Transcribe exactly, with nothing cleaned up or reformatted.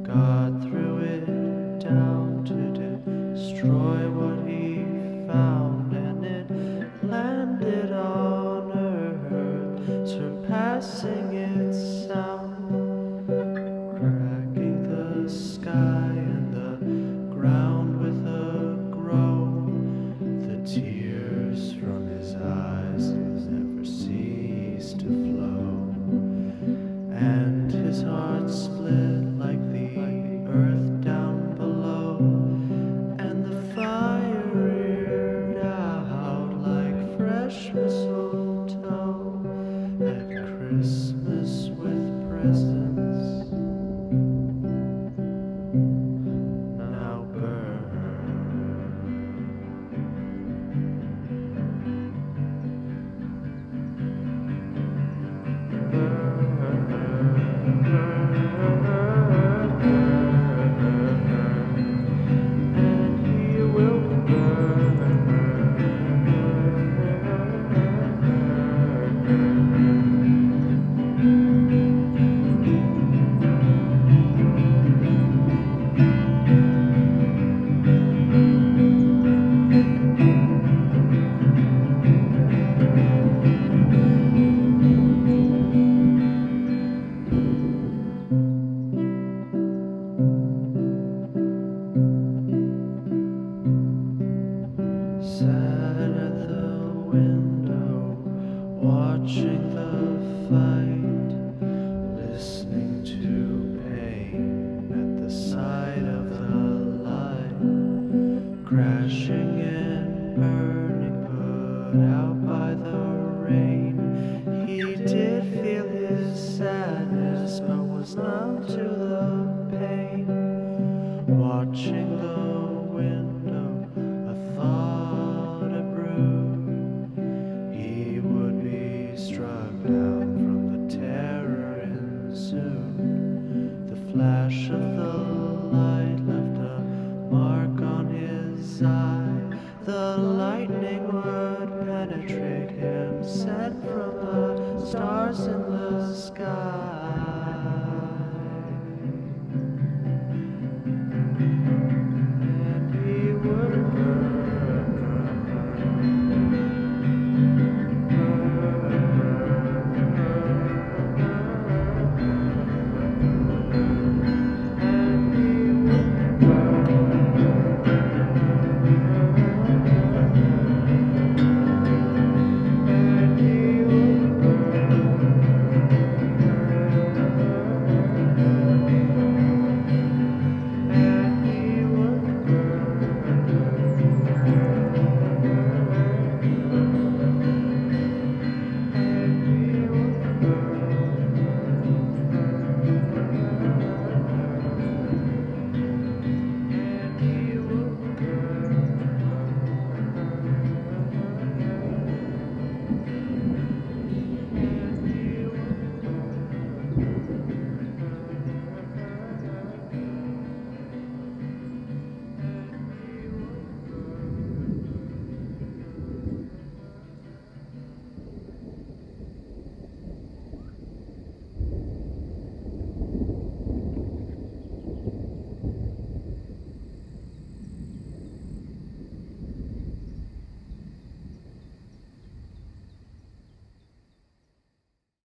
God threw it down to destroy what he found, and it landed on earth, surpassing its sound, cracking the sky and the ground with a groan. The tears from his eyes never ceased to flow, and his heart split like the earth down below, and the fire reared out like fresh mistletoe at Christmas with presents now burn. And he will burn. Sat at the window, watching the fight, listening to pain at the sight of the light, crashing and burning, put out by the rain. He did feel his sadness, but was numb to the pain. Watching the window, a thought a brewed. He would be struck down from the terror ensued. The flash of the light left a mark on his eye. The lightning would penetrate him, sent from the stars in the sky.